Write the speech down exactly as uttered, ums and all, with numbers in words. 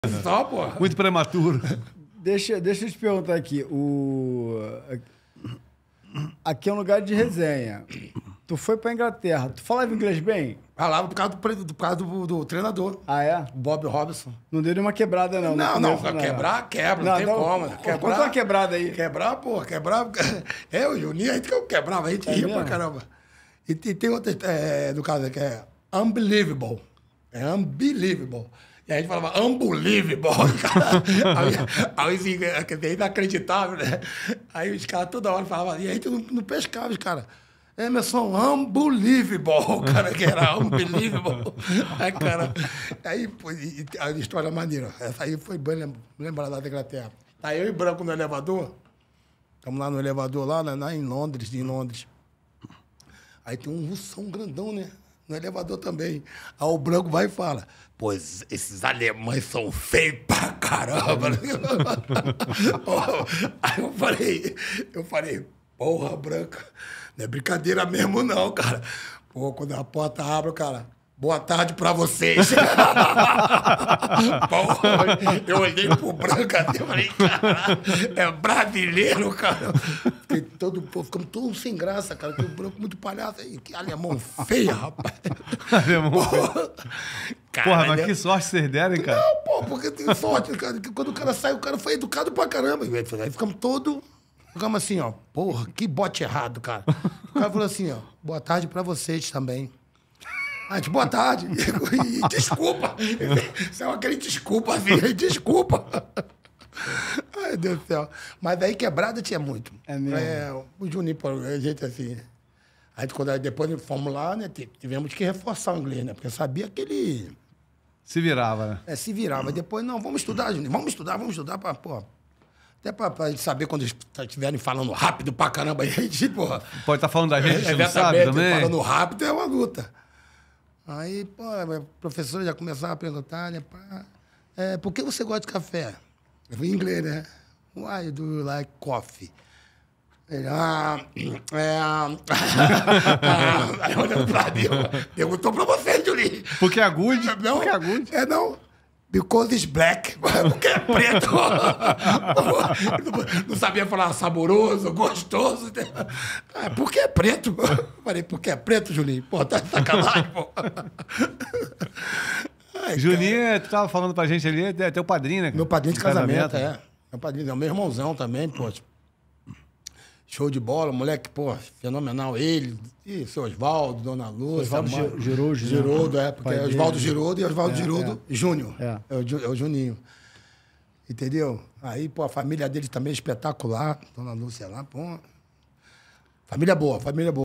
Só, pô. Muito prematuro. Deixa, deixa eu te perguntar aqui. O... Aqui é um lugar de resenha. Tu foi pra Inglaterra. Tu falava inglês bem? Falava por causa do, por causa do, do treinador. Ah, é? O Bob Robson. Não deu nenhuma quebrada, não. Não, não. Começo, não quebrar, quebra. Não, não tem não, como. Quebrar, conta uma quebrada aí. Quebrar, pô. Quebrar... É, o Juninho, a gente quebrava. A gente é ria mesmo? Pra caramba. E, e tem outra, é, do caso que é unbelievable. É unbelievable. E a gente falava, unbelievable. Aí, aí assim, é inacreditável, né? Aí os caras toda hora falavam, e a gente não, não pescava, os caras. Emerson, unbelievable, cara, que era unbelievable. Aí, cara, aí, pô, a história maneira. Essa aí foi bem lembrada da Inglaterra. Aí eu e Branco no elevador, estamos lá no elevador, lá, lá em Londres, em Londres. Aí tem um russão grandão, né? No elevador também. Aí o Branco vai e fala, pois esses alemães são feios pra caramba. Aí eu falei, eu falei, porra, Branco, não é brincadeira mesmo não, cara. Pô, quando a porta abre, cara, boa tarde pra vocês. Porra, eu olhei pro Branco até e falei, caralho, é brasileiro, cara. Fiquei todo, pô, ficamos todos sem graça, cara, que o Branco muito palhaço. Aí, que alemão feio, rapaz. Alemão feio. Porra, mas que sorte vocês deram, hein, cara? Não, pô, porque tem sorte, cara. Que quando o cara sai, o cara foi educado pra caramba. Aí ficamos todos... Ficamos assim, ó. Porra, que bote errado, cara. O cara falou assim, ó. Boa tarde pra vocês também. A gente, boa tarde. E, desculpa. Isso é aquele desculpa, filho. Desculpa. Ai, Deus do céu. Mas aí quebrada tinha muito. É mesmo? É, o Juninho, a gente assim... Aí quando, depois fomos lá, né? Tivemos que reforçar o inglês, né? Porque eu sabia que ele... Se virava, né? É, se virava. Depois, não, vamos estudar, Juninho. Vamos estudar, vamos estudar pra, pô... Até pra, pra gente saber quando eles estiverem falando rápido pra caramba, a gente, porra... Pode estar tá falando da gente, é, não sabe também? Falando rápido é uma luta. Aí, pô, a professora já começava a perguntar, né? Pá, é, por que você gosta de café? Eu fui em inglês, né? Why do you like coffee? Ele, ah, é... ah, aí olhando pra Deus, perguntou pra você, Julinho. Porque é good? Não, porque é good? É, não. Because it's black. Porque é preto. Não sabia falar saboroso, gostoso. Ah, porque é preto. Falei, porque é preto, Julinho? Pô, tá de sacanagem, pô. Ai, Juninho, cara, tu tava falando pra gente ali, é teu padrinho, né? Meu padrinho de casamento, casamento, é. Meu padrinho, é o meu irmãozão também, pô. Show de bola, moleque, pô, fenomenal. Ele, e seu Osvaldo, Dona Lúcia. Osvaldo Girodo. Girodo, é, porque é Osvaldo Girodo e Osvaldo é, Girodo é. Júnior. É. É, o, é o Juninho. Entendeu? Aí, pô, a família dele também é espetacular. Dona Lúcia lá, pô. Família boa, família boa.